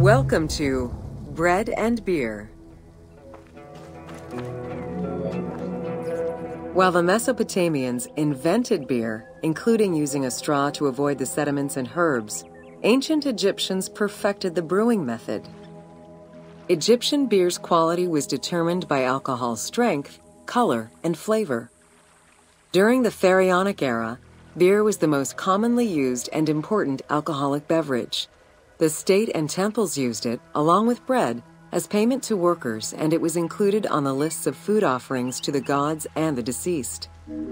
Welcome to Bread and Beer. While the Mesopotamians invented beer, including using a straw to avoid the sediments and herbs, ancient Egyptians perfected the brewing method. Egyptian beer's quality was determined by alcohol's strength, color, and flavor. During the Pharaonic era, beer was the most commonly used and important alcoholic beverage. The state and temples used it, along with bread, as payment to workers, and it was included on the lists of food offerings to the gods and the deceased.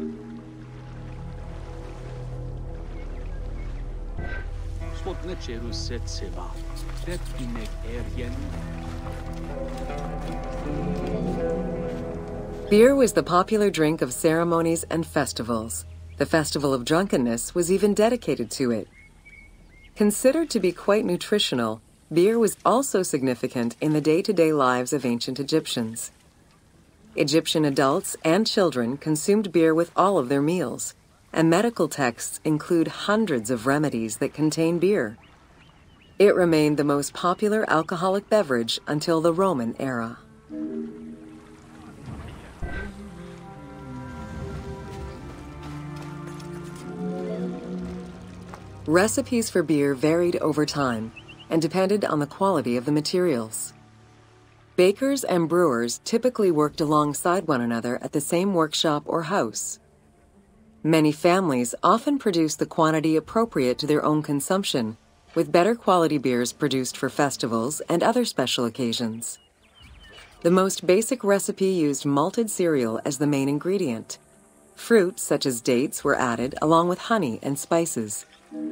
Beer was the popular drink of ceremonies and festivals. The Festival of Drunkenness was even dedicated to it. Considered to be quite nutritional, beer was also significant in the day-to-day lives of ancient Egyptians. Egyptian adults and children consumed beer with all of their meals, and medical texts include hundreds of remedies that contain beer. It remained the most popular alcoholic beverage until the Roman era. Recipes for beer varied over time and depended on the quality of the materials. Bakers and brewers typically worked alongside one another at the same workshop or house. Many families often produced the quantity appropriate to their own consumption, with better quality beers produced for festivals and other special occasions. The most basic recipe used malted cereal as the main ingredient. Fruits such as dates were added along with honey and spices.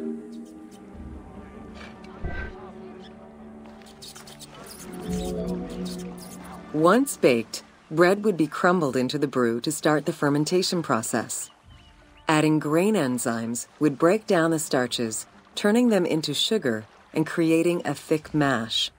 Once baked, bread would be crumbled into the brew to start the fermentation process. Adding grain enzymes would break down the starches, turning them into sugar and creating a thick mash.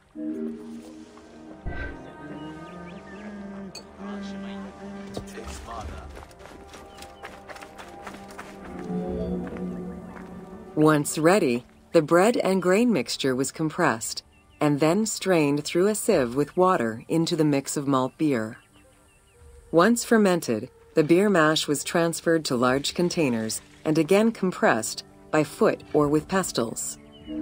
Once ready, the bread and grain mixture was compressed and then strained through a sieve with water into the mix of malt beer. Once fermented, the beer mash was transferred to large containers and again compressed by foot or with pestles.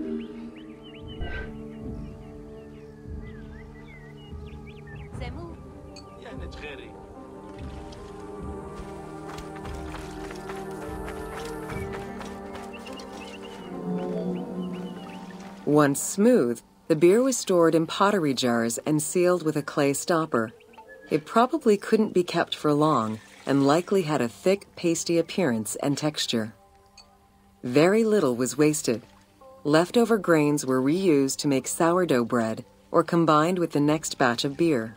Once smooth, the beer was stored in pottery jars and sealed with a clay stopper. It probably couldn't be kept for long and likely had a thick, pasty appearance and texture. Very little was wasted. Leftover grains were reused to make sourdough bread or combined with the next batch of beer.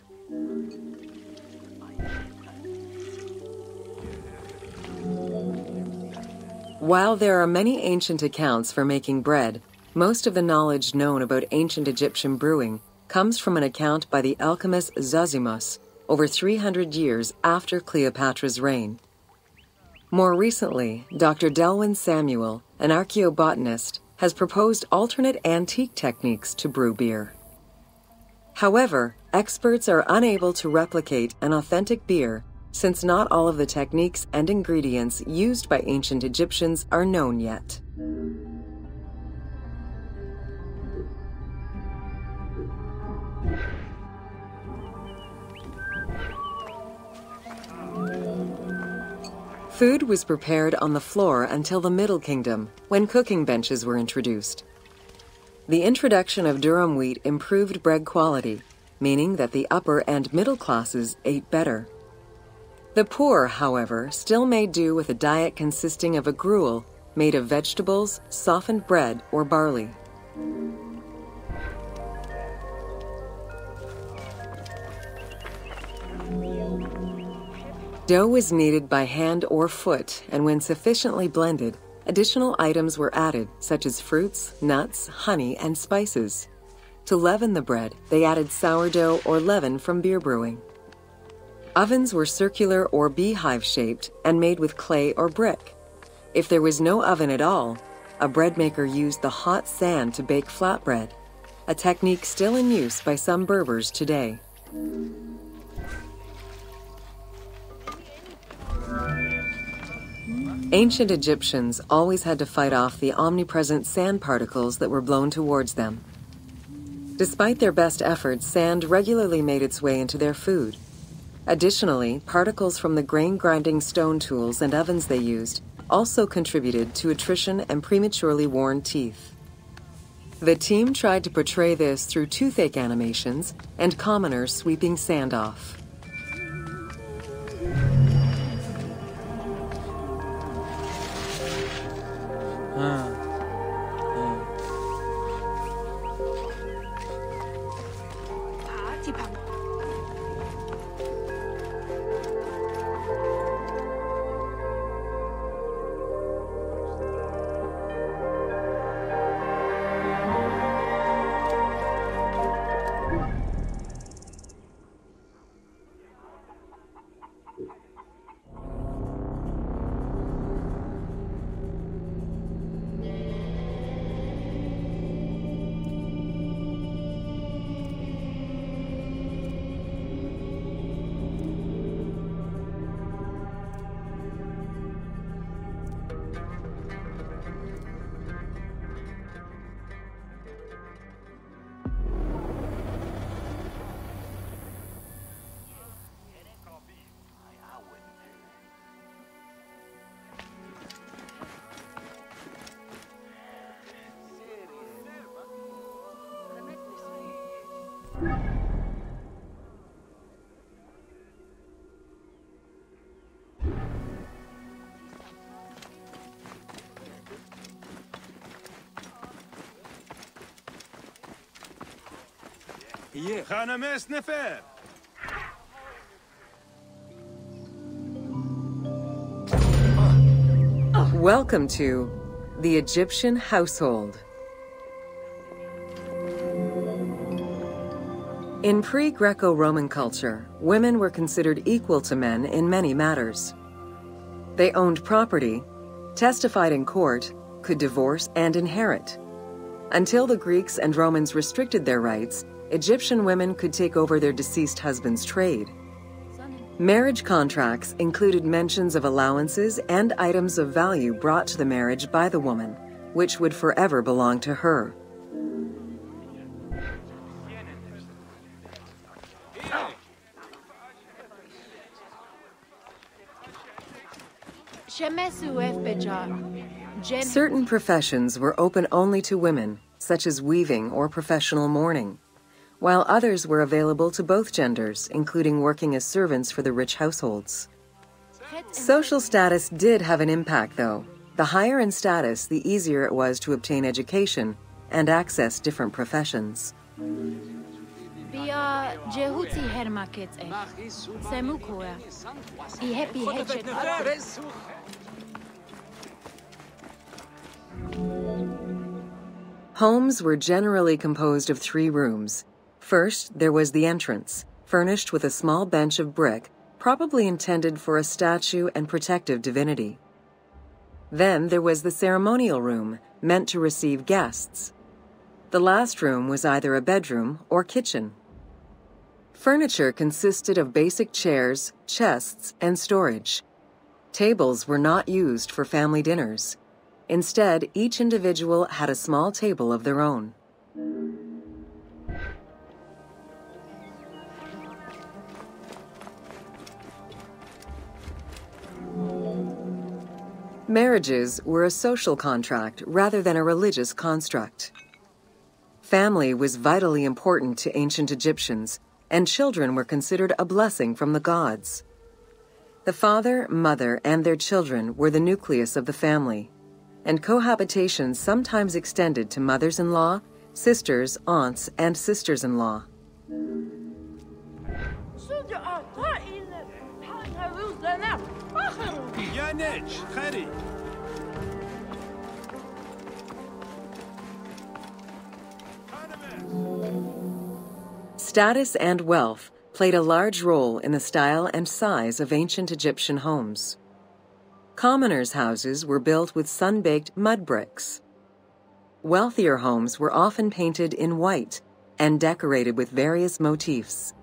While there are many ancient accounts for making bread, most of the knowledge known about ancient Egyptian brewing comes from an account by the alchemist Zosimus over 300 years after Cleopatra's reign. More recently, Dr. Delwyn Samuel, an archaeobotanist, has proposed alternate antique techniques to brew beer. However, experts are unable to replicate an authentic beer since not all of the techniques and ingredients used by ancient Egyptians are known yet. Food was prepared on the floor until the Middle Kingdom, when cooking benches were introduced. The introduction of durum wheat improved bread quality, meaning that the upper and middle classes ate better. The poor, however, still made do with a diet consisting of a gruel made of vegetables, softened bread, or barley. Dough was kneaded by hand or foot, and when sufficiently blended, additional items were added, such as fruits, nuts, honey, and spices. To leaven the bread, they added sourdough or leaven from beer brewing. Ovens were circular or beehive-shaped and made with clay or brick. If there was no oven at all, a bread maker used the hot sand to bake flatbread. a technique still in use by some Berbers today. Ancient Egyptians always had to fight off the omnipresent sand particles that were blown towards them. Despite their best efforts, sand regularly made its way into their food. Additionally, particles from the grain-grinding stone tools and ovens they used also contributed to attrition and prematurely worn teeth. The team tried to portray this through toothache animations and commoners sweeping sand off. Welcome to the Egyptian household. In pre-Greco-Roman culture, women were considered equal to men in many matters. They owned property, testified in court, could divorce and inherit. Until the Greeks and Romans restricted their rights, Egyptian women could take over their deceased husband's trade. Marriage contracts included mentions of allowances and items of value brought to the marriage by the woman, which would forever belong to her. Certain professions were open only to women, such as weaving or professional mourning, while others were available to both genders, including working as servants for the rich households. Social status did have an impact, though. The higher in status, the easier it was to obtain education and access different professions. Homes were generally composed of 3 rooms. First, there was the entrance, furnished with a small bench of brick, probably intended for a statue and protective divinity. Then there was the ceremonial room, meant to receive guests. The last room was either a bedroom or kitchen. Furniture consisted of basic chairs, chests, and storage. Tables were not used for family dinners. Instead, each individual had a small table of their own. Marriages were a social contract rather than a religious construct. Family was vitally important to ancient Egyptians, and children were considered a blessing from the gods. The father, mother, and their children were the nucleus of the family, and cohabitation sometimes extended to mothers-in-law, sisters, aunts, and sisters-in-law. Status and wealth played a large role in the style and size of ancient Egyptian homes. Commoners' houses were built with sun-baked mud bricks. Wealthier homes were often painted in white and decorated with various motifs.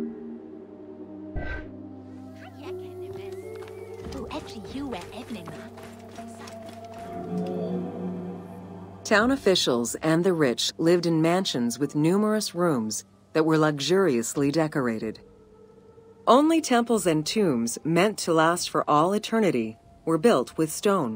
Town officials and the rich lived in mansions with numerous rooms that were luxuriously decorated. Only temples and tombs meant to last for all eternity were built with stone.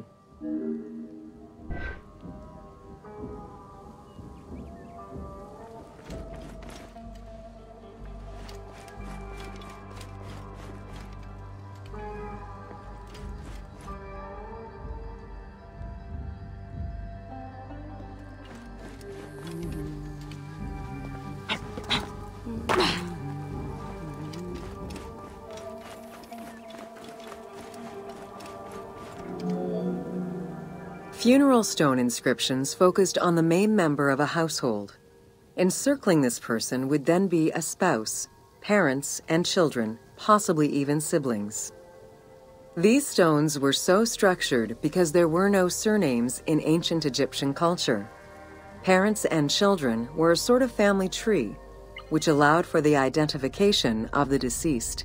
Funeral stone inscriptions focused on the main member of a household. Encircling this person would then be a spouse, parents, and children, possibly even siblings. These stones were so structured because there were no surnames in ancient Egyptian culture. Parents and children were a sort of family tree, which allowed for the identification of the deceased.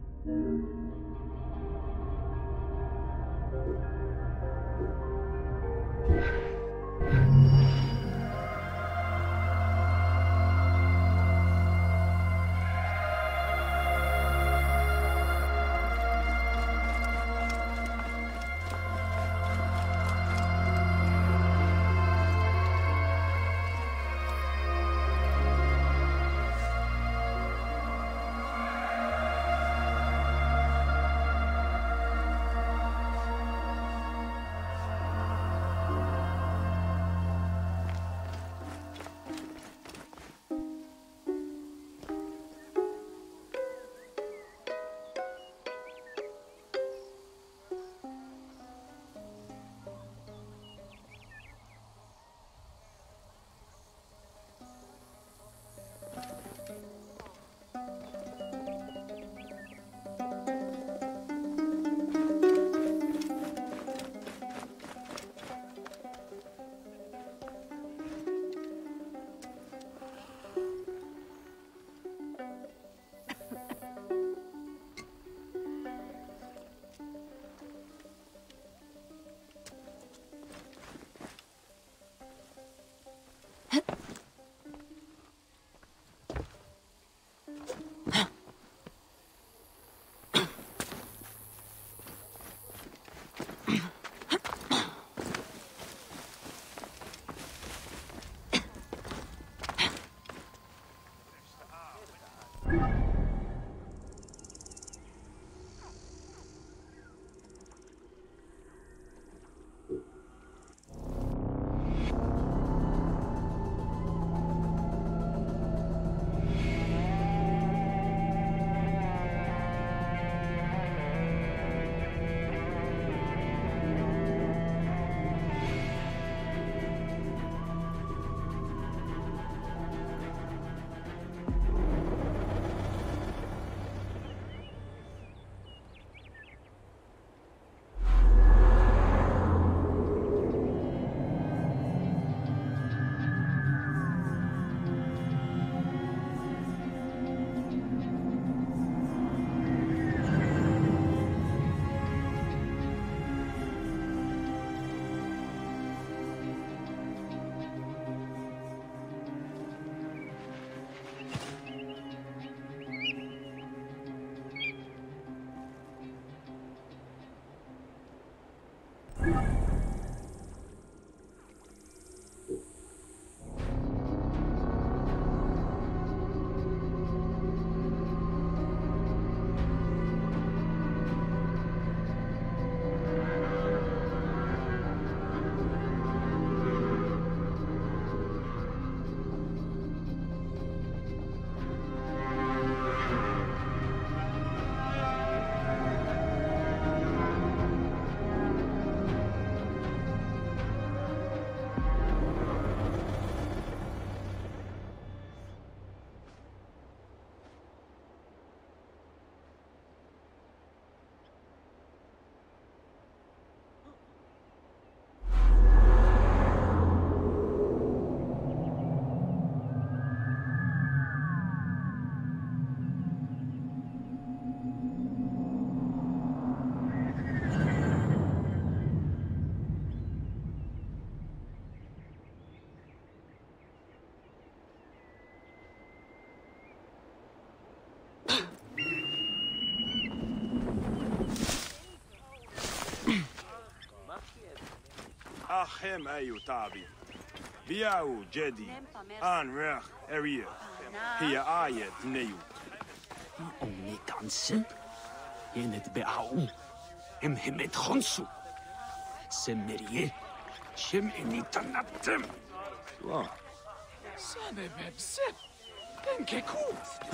Achem ayu tabi. Biau jedi. Anrech eria. Hia ayet neyu. Only dansen. Yenet beau. Hemet honsu. Semerie. Shem enitanatem. Wow. Sabe bebsep. Penkeku.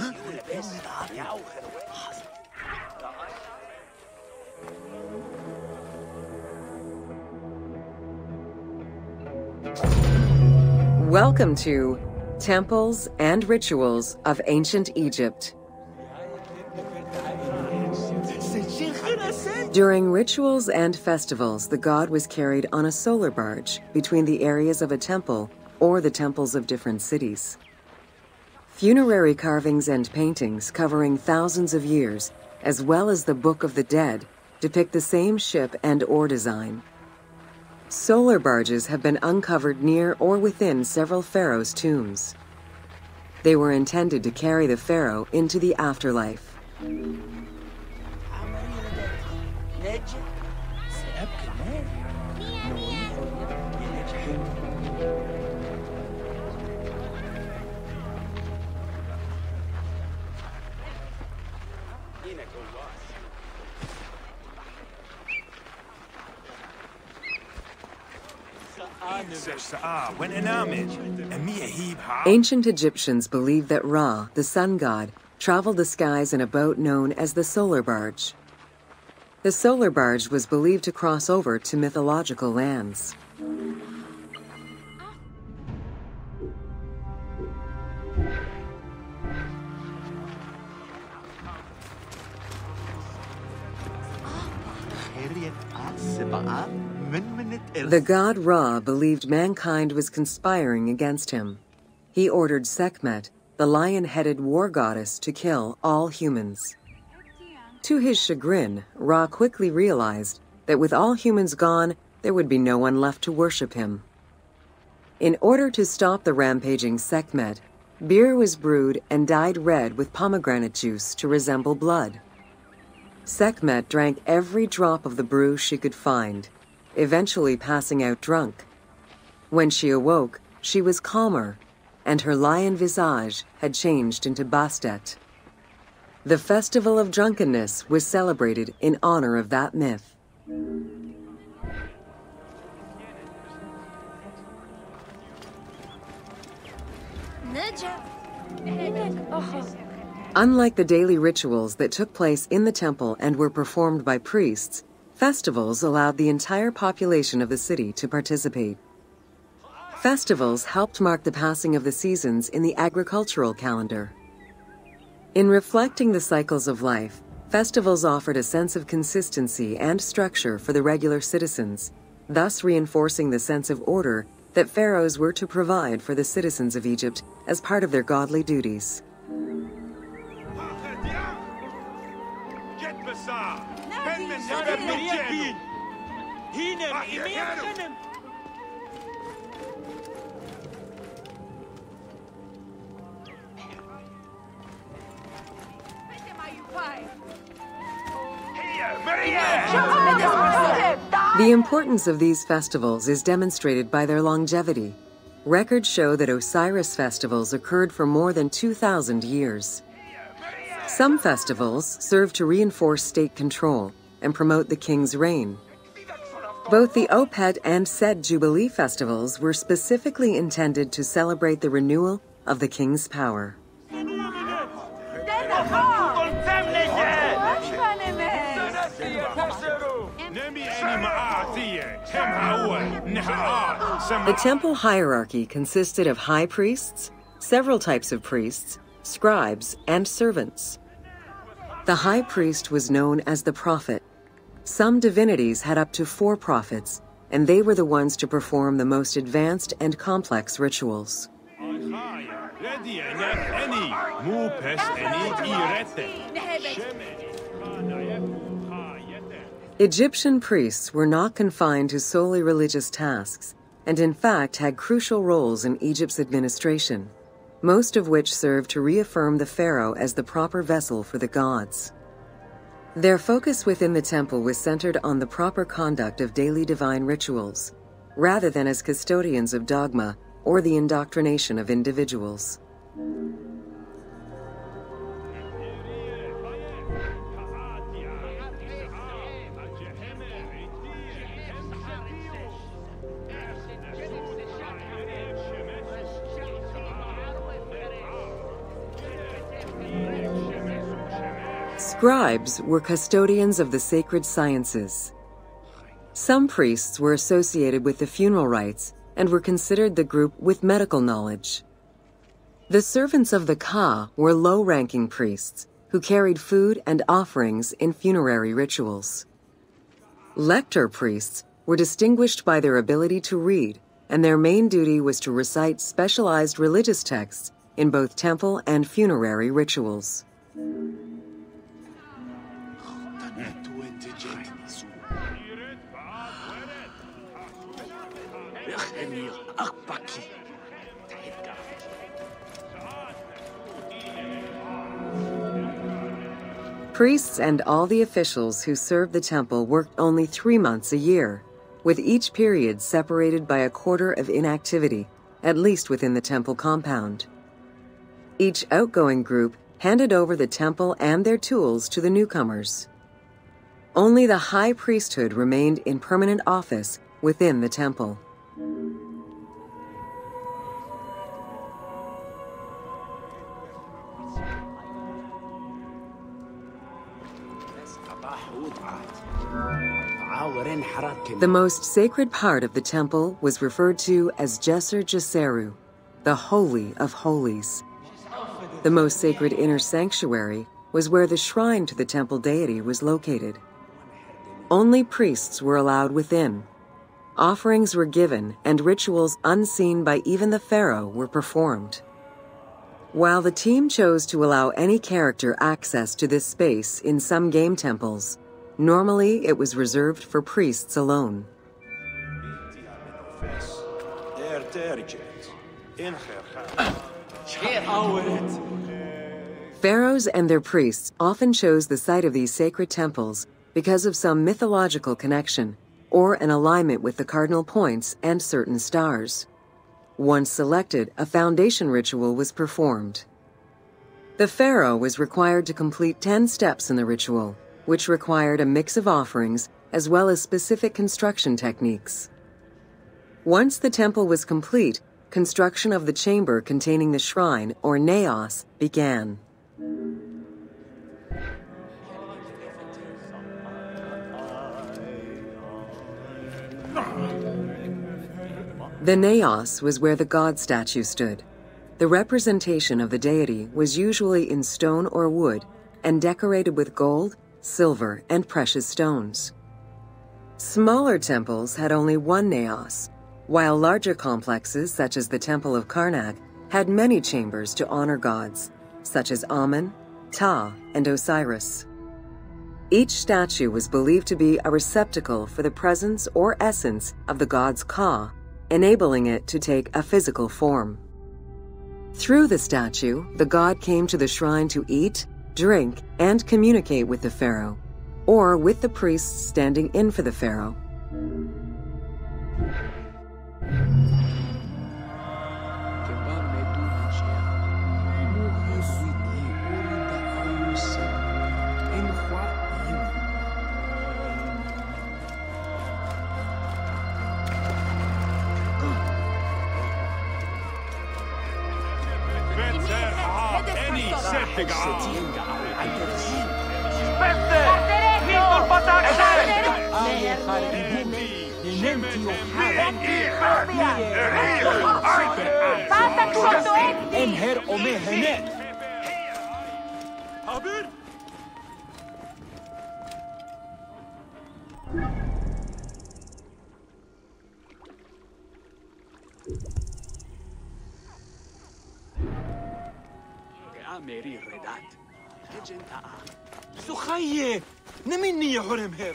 Welcome to Temples and Rituals of Ancient Egypt. During rituals and festivals, the god was carried on a solar barge between the areas of a temple or the temples of different cities. Funerary carvings and paintings covering thousands of years, as well as the Book of the Dead, depict the same ship and oar design. Solar barges have been uncovered near or within several pharaohs' tombs. They were intended to carry the pharaoh into the afterlife. Ancient Egyptians believed that Ra, the sun god, traveled the skies in a boat known as the solar barge. The solar barge was believed to cross over to mythological lands. The god Ra believed mankind was conspiring against him. He ordered Sekhmet, the lion-headed war goddess, to kill all humans. To his chagrin, Ra quickly realized that with all humans gone, there would be no one left to worship him. In order to stop the rampaging Sekhmet, beer was brewed and dyed red with pomegranate juice to resemble blood. Sekhmet drank every drop of the brew she could find, eventually passing out drunk. When she awoke, she was calmer, and her lion visage had changed into Bastet. The Festival of Drunkenness was celebrated in honor of that myth. Unlike the daily rituals that took place in the temple and were performed by priests, festivals allowed the entire population of the city to participate. Festivals helped mark the passing of the seasons in the agricultural calendar. In reflecting the cycles of life, festivals offered a sense of consistency and structure for the regular citizens, thus reinforcing the sense of order that pharaohs were to provide for the citizens of Egypt as part of their godly duties. The importance of these festivals is demonstrated by their longevity. Records show that Osiris festivals occurred for more than 2,000 years. Some festivals serve to reinforce state control and promote the king's reign. Both the Opet and Sed Jubilee festivals were specifically intended to celebrate the renewal of the king's power. The temple hierarchy consisted of high priests, several types of priests, scribes, and servants. The high priest was known as the prophet. Some divinities had up to 4 prophets, and they were the ones to perform the most advanced and complex rituals. Egyptian priests were not confined to solely religious tasks, and in fact had crucial roles in Egypt's administration, most of which served to reaffirm the pharaoh as the proper vessel for the gods. Their focus within the temple was centered on the proper conduct of daily divine rituals, rather than as custodians of dogma or the indoctrination of individuals. Scribes were custodians of the sacred sciences. Some priests were associated with the funeral rites and were considered the group with medical knowledge. The servants of the Ka were low-ranking priests who carried food and offerings in funerary rituals. Lector priests were distinguished by their ability to read, and their main duty was to recite specialized religious texts in both temple and funerary rituals. Priests and all the officials who served the temple worked only 3 months a year, with each period separated by a quarter of inactivity, at least within the temple compound. Each outgoing group handed over the temple and their tools to the newcomers. Only the high priesthood remained in permanent office within the temple. The most sacred part of the temple was referred to as Jeser Jeseru, the Holy of Holies. The most sacred inner sanctuary was where the shrine to the temple deity was located. Only priests were allowed within. Offerings were given and rituals unseen by even the pharaoh were performed. While the team chose to allow any character access to this space in some game temples, normally it was reserved for priests alone. Pharaohs and their priests often chose the site of these sacred temples because of some mythological connection or an alignment with the cardinal points and certain stars. Once selected, a foundation ritual was performed. The pharaoh was required to complete 10 steps in the ritual, which required a mix of offerings as well as specific construction techniques. Once the temple was complete, construction of the chamber containing the shrine, or naos, began. The naos was where the god statue stood. The representation of the deity was usually in stone or wood and decorated with gold, silver, and precious stones. Smaller temples had only one naos, while larger complexes, such as the Temple of Karnak, had many chambers to honor gods, such as Amun, Ptah, and Osiris. Each statue was believed to be a receptacle for the presence or essence of the god's Ka, enabling it to take a physical form. Through the statue, the god came to the shrine to eat, drink, and communicate with the pharaoh, or with the priests standing in for the pharaoh. ميري ردات كجنتا سخيه نمني يا حرم هير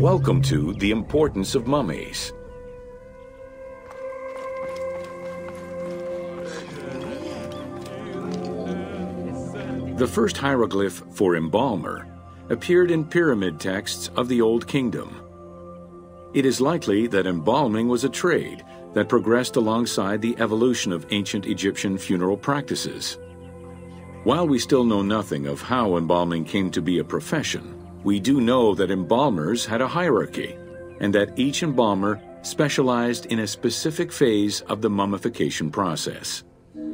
Welcome to The Importance of Mummies. The first hieroglyph for embalmer appeared in pyramid texts of the Old Kingdom. It is likely that embalming was a trade that progressed alongside the evolution of ancient Egyptian funeral practices. While we still know nothing of how embalming came to be a profession, we do know that embalmers had a hierarchy, and that each embalmer specialized in a specific phase of the mummification process.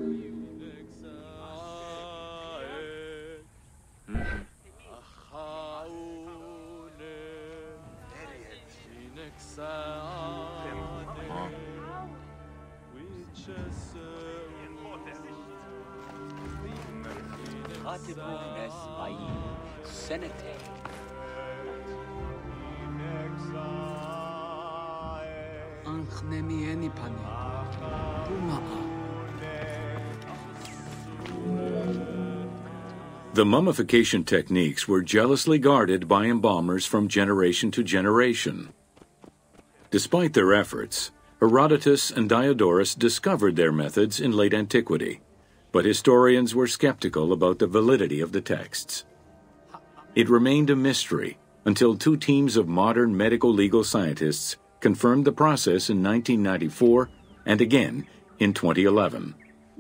The mummification techniques were jealously guarded by embalmers from generation to generation. Despite their efforts, Herodotus and Diodorus discovered their methods in late antiquity, but historians were skeptical about the validity of the texts. It remained a mystery until two teams of modern medical legal scientists confirmed the process in 1994 and again in 2011.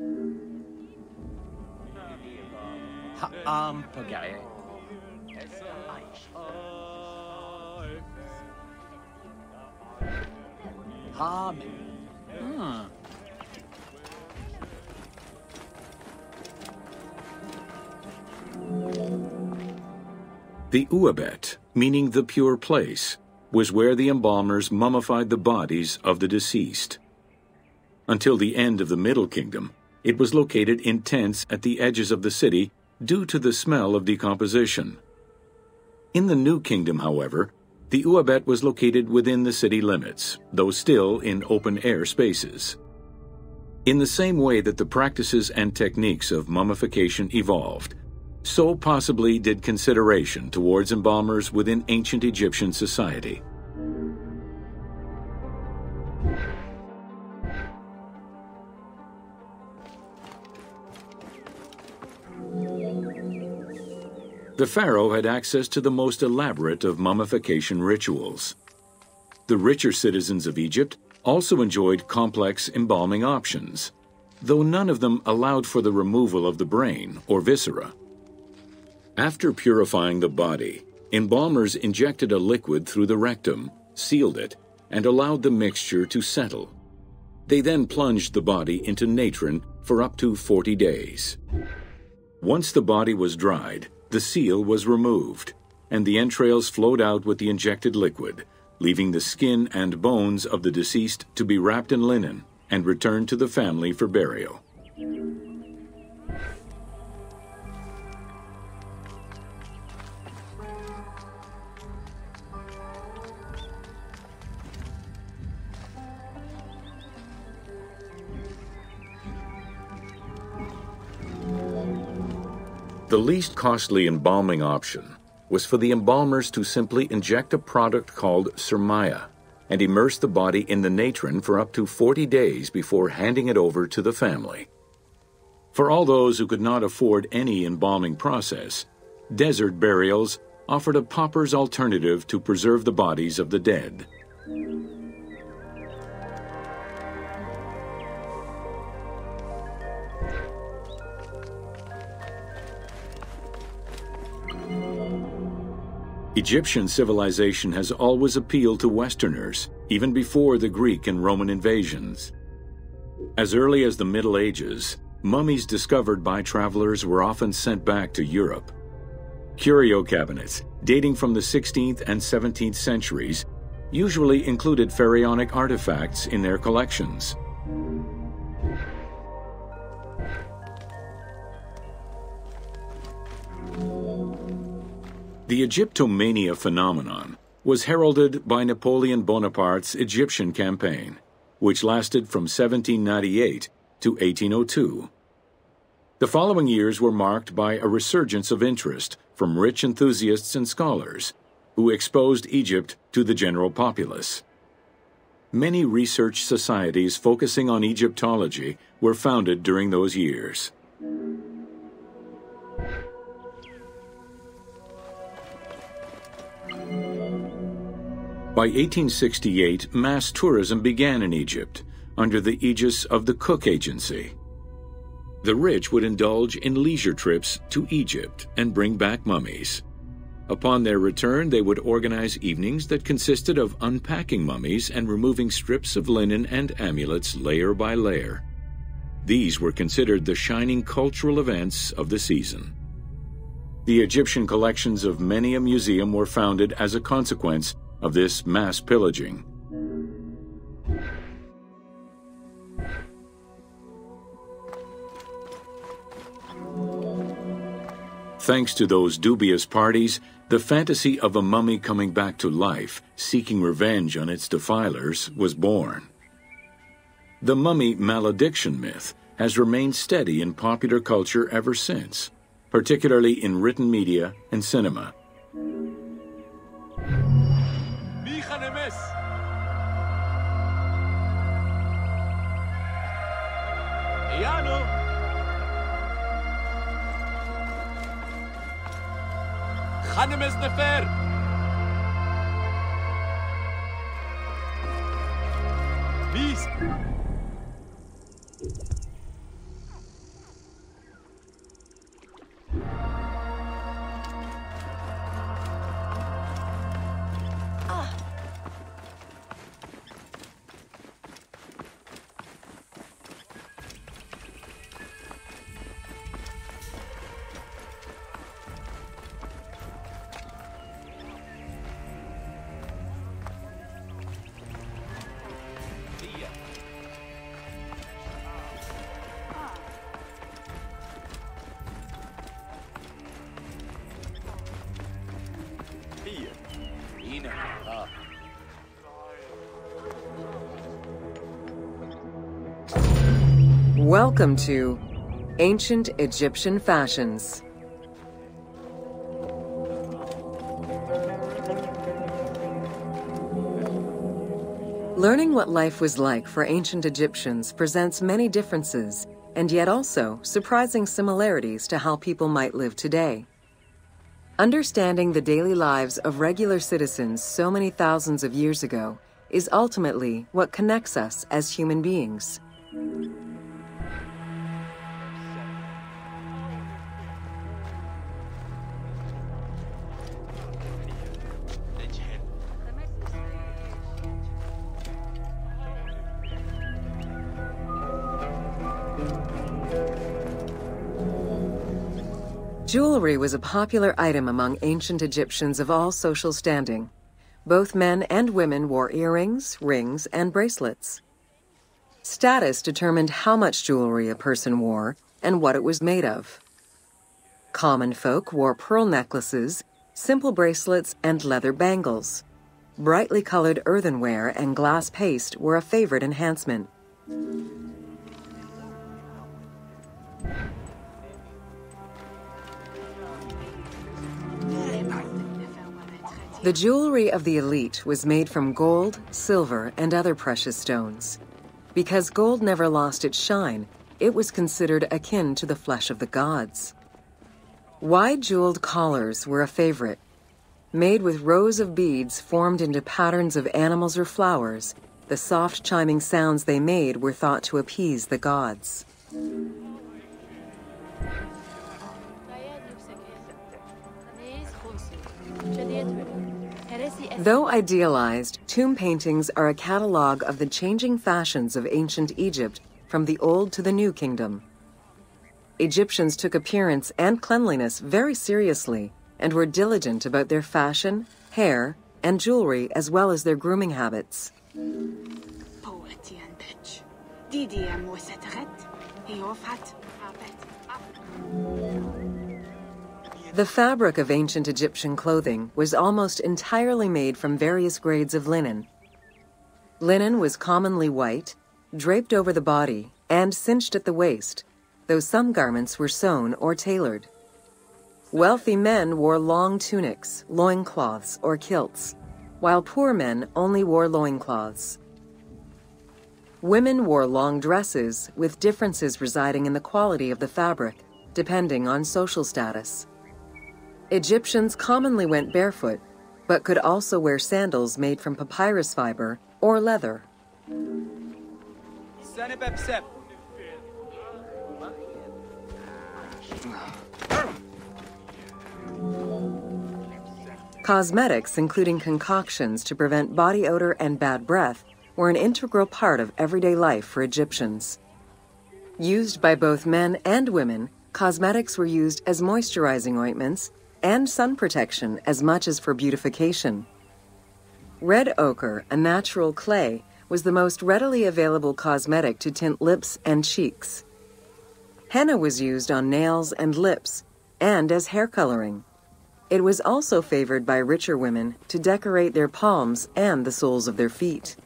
The Uabet, meaning the pure place, was where the embalmers mummified the bodies of the deceased. Until the end of the Middle Kingdom, it was located in tents at the edges of the city due to the smell of decomposition. In the New Kingdom, however, the Uabet was located within the city limits, though still in open-air spaces. In the same way that the practices and techniques of mummification evolved, so possibly did consideration towards embalmers within ancient Egyptian society. The pharaoh had access to the most elaborate of mummification rituals. The richer citizens of Egypt also enjoyed complex embalming options, though none of them allowed for the removal of the brain or viscera. After purifying the body, embalmers injected a liquid through the rectum, sealed it, and allowed the mixture to settle. They then plunged the body into natron for up to 40 days. Once the body was dried, the seal was removed, and the entrails flowed out with the injected liquid, leaving the skin and bones of the deceased to be wrapped in linen and returned to the family for burial. The least costly embalming option was for the embalmers to simply inject a product called surmaya and immerse the body in the natron for up to 40 days before handing it over to the family. For all those who could not afford any embalming process, desert burials offered a pauper's alternative to preserve the bodies of the dead. Egyptian civilization has always appealed to Westerners, even before the Greek and Roman invasions. As early as the Middle Ages, mummies discovered by travelers were often sent back to Europe. Curio cabinets, dating from the 16th and 17th centuries, usually included pharaonic artifacts in their collections. The Egyptomania phenomenon was heralded by Napoleon Bonaparte's Egyptian campaign, which lasted from 1798 to 1802. The following years were marked by a resurgence of interest from rich enthusiasts and scholars, who exposed Egypt to the general populace. Many research societies focusing on Egyptology were founded during those years. By 1868, mass tourism began in Egypt, under the aegis of the Cook Agency. The rich would indulge in leisure trips to Egypt and bring back mummies. Upon their return, they would organize evenings that consisted of unpacking mummies and removing strips of linen and amulets layer by layer. These were considered the shining cultural events of the season. The Egyptian collections of many a museum were founded as a consequence of this mass pillaging. Thanks to those dubious parties, the fantasy of a mummy coming back to life, seeking revenge on its defilers, was born. The mummy malediction myth has remained steady in popular culture ever since, particularly in written media and cinema. خانم نفر بيس Welcome to Ancient Egyptian Fashions. Learning what life was like for ancient Egyptians presents many differences, and yet also surprising similarities to how people might live today. Understanding the daily lives of regular citizens so many thousands of years ago is ultimately what connects us as human beings. Jewelry was a popular item among ancient Egyptians of all social standing. Both men and women wore earrings, rings, and bracelets. Status determined how much jewelry a person wore and what it was made of. Common folk wore pearl necklaces, simple bracelets, and leather bangles. Brightly colored earthenware and glass paste were a favorite enhancement. The jewelry of the elite was made from gold, silver, and other precious stones. Because gold never lost its shine, it was considered akin to the flesh of the gods. Wide jeweled collars were a favorite. Made with rows of beads formed into patterns of animals or flowers, the soft chiming sounds they made were thought to appease the gods. Though idealized, tomb paintings are a catalog of the changing fashions of ancient Egypt from the Old to the New Kingdom. Egyptians took appearance and cleanliness very seriously and were diligent about their fashion, hair, and jewelry as well as their grooming habits. The fabric of ancient Egyptian clothing was almost entirely made from various grades of linen. Linen was commonly white, draped over the body, and cinched at the waist, though some garments were sewn or tailored. Wealthy men wore long tunics, loincloths, or kilts, while poor men only wore loincloths. Women wore long dresses, with differences residing in the quality of the fabric, depending on social status. Egyptians commonly went barefoot, but could also wear sandals made from papyrus fiber or leather. Cosmetics, including concoctions to prevent body odor and bad breath, were an integral part of everyday life for Egyptians. Used by both men and women, cosmetics were used as moisturizing ointments and sun protection as much as for beautification. Red ochre, a natural clay, was the most readily available cosmetic to tint lips and cheeks. Henna was used on nails and lips, and as hair coloring. It was also favored by richer women to decorate their palms and the soles of their feet.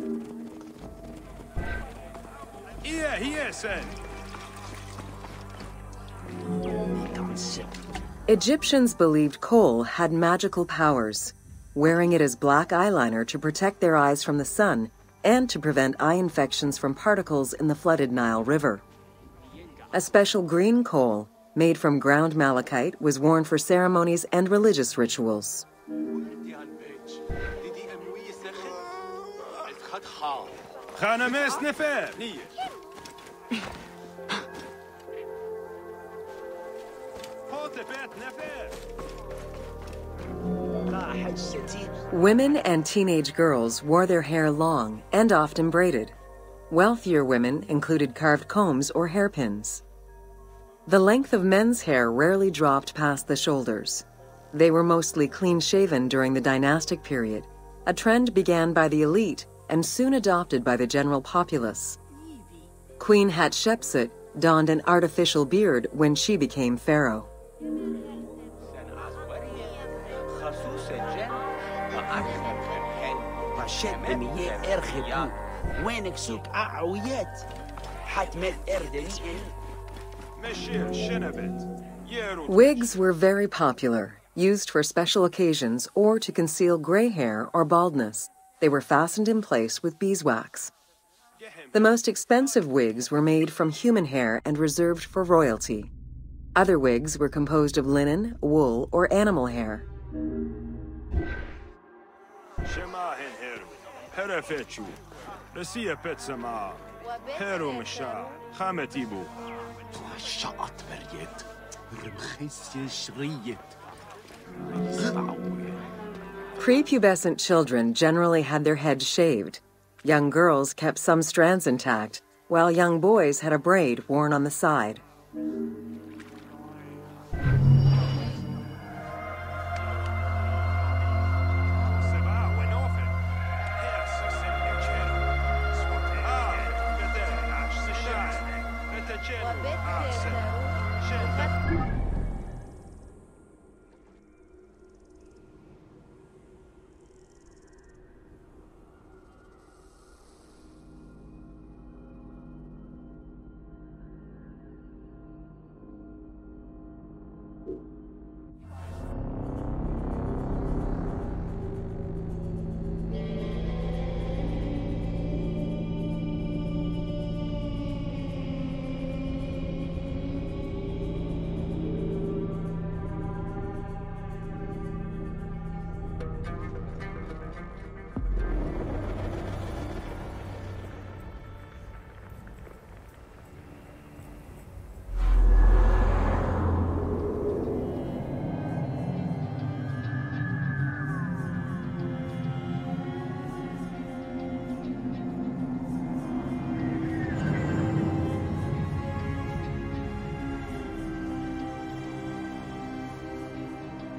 Egyptians believed kohl had magical powers, wearing it as black eyeliner to protect their eyes from the sun and to prevent eye infections from particles in the flooded Nile River. A special green kohl, made from ground malachite, was worn for ceremonies and religious rituals. Women and teenage girls wore their hair long and often braided. Wealthier women included carved combs or hairpins. The length of men's hair rarely dropped past the shoulders. They were mostly clean-shaven during the dynastic period, a trend began by the elite and soon adopted by the general populace. Queen Hatshepsut donned an artificial beard when she became pharaoh. Wigs were very popular, used for special occasions or to conceal gray hair or baldness. They were fastened in place with beeswax. The most expensive wigs were made from human hair and reserved for royalty. Other wigs were composed of linen, wool, or animal hair. Prepubescent children generally had their heads shaved. Young girls kept some strands intact, while young boys had a braid worn on the side.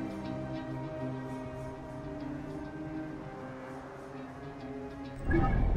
You